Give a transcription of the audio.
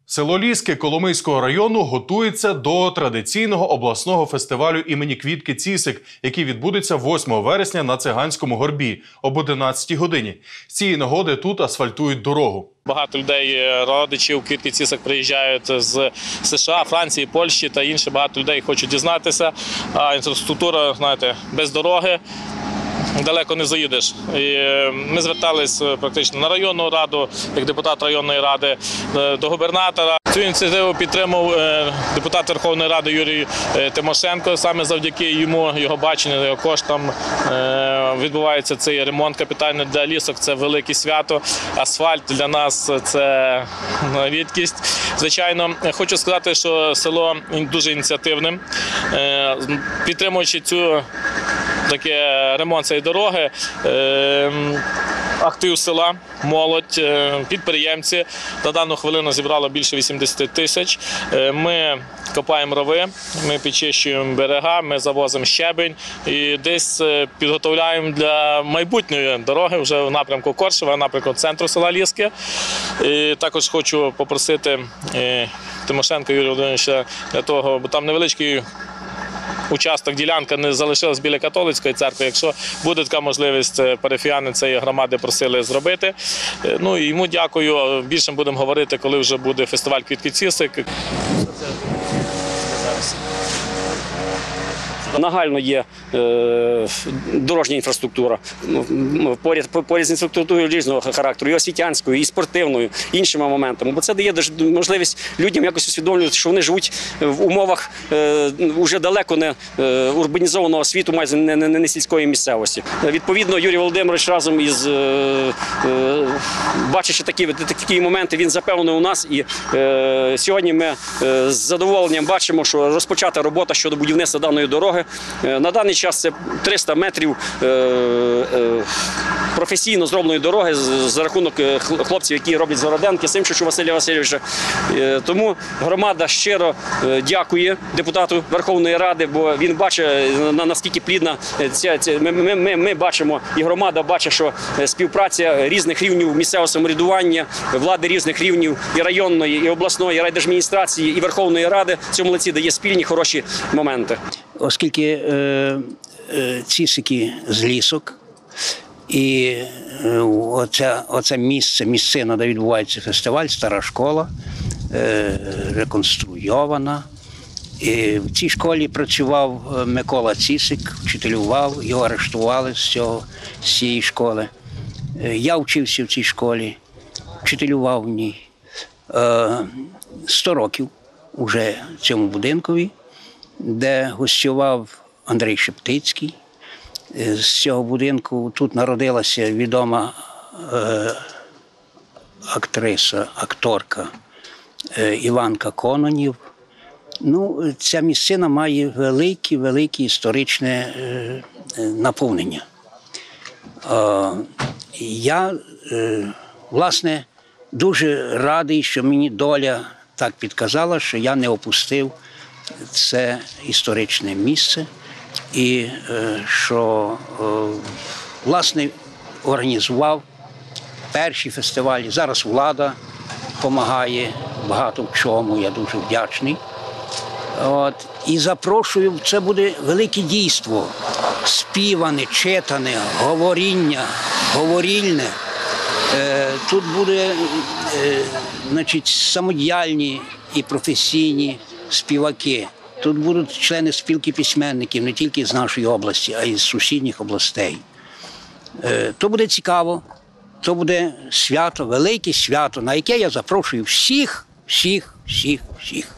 Село Ліски Коломийського району готується до традиційного обласного фестивалю імені Квітки Цісик, який відбудеться 8 вересня на Циганському горбі об 11 годині. З цієї нагоди тут асфальтують дорогу. Багато людей, родичів Квітки Цісик приїжджають з США, Франції, Польщі та інші. Багато людей хочуть дізнатися. А інфраструктура, знаєте, без дороги далеко не заїдеш. І ми звертались практично на районну раду, як депутат районної ради, до губернатора. Цю ініціативу підтримав депутат Верховної Ради Юрій Тимошенко. Саме завдяки йому, його баченню, його коштам відбувається цей ремонт капітальний для Лісок. Це велике свято. Асфальт для нас – це рідкість. Звичайно, хочу сказати, що село дуже ініціативне. Підтримуючи ремонт цієї дороги, актив села, молодь, підприємці на дану хвилину зібрало більше 80 тисяч. Ми копаємо рови, ми підчищуємо берега, ми завозимо щебень і десь підготовляємо для майбутньої дороги вже в напрямку Коршева, в напрямку центру села Ліски. І також хочу попросити Тимошенка Юрія Володимировича для того, бо там невеличкий участок, ділянка не залишилась біля католицької церкви. Якщо буде така можливість, парафіяни цієї громади просили зробити. Ну і йому дякую. Більше будемо говорити, коли вже буде фестиваль Квітки Цісик. Нагально є дорожня інфраструктура, поряд з інфраструктурою різного характеру, і освітянською, і спортивною, і іншими моментами. Бо це дає можливість людям якось усвідомлювати, що вони живуть в умовах вже далеко не урбанізованого світу, майже не сільської місцевості. Відповідно, Юрій Володимирович разом із, бачачи такі моменти, він запевнив у нас. І сьогодні ми з задоволенням бачимо, що розпочата робота щодо будівництва даної дороги. На даний час це 300 метрів професійно зробленої дороги за рахунок хлопців, які роблять з Городенки, Симчичу Василя Васильовича. Тому громада щиро дякує депутату Верховної Ради, бо він бачить, наскільки плідна ми бачимо, і громада бачить, що співпраця різних рівнів місцевого самоврядування, влади різних рівнів, і районної, і обласної, і райдержадміністрації, і Верховної Ради в цьому лиці дає спільні хороші моменти. Оскільки Цісики з Лісок, і оце місцина, де відбувається фестиваль, стара школа, реконструйована. І в цій школі працював Микола Цісик, вчителював, його арештували з цієї школи. Я вчився в цій школі, вчителював в ній. 100 років вже цьому будинкові, де гостював Андрій Шептицький. З цього будинку тут народилася відома акторка Іванка Кононів. Ну, ця місцина має велике історичне наповнення. Я, власне, дуже радий, що мені доля так підказала, що я не опустив це історичне місце і що, власне, організував перші фестивалі. Зараз влада допомагає багато в чому, я дуже вдячний. І запрошую, це буде велике дійство, співане, читане, говорільне. Тут буде, значить, самодіяльні і професійні співаки. Тут будуть члени спілки письменників не тільки з нашої області, а й з сусідніх областей. То буде цікаво, то буде свято, велике свято, на яке я запрошую всіх.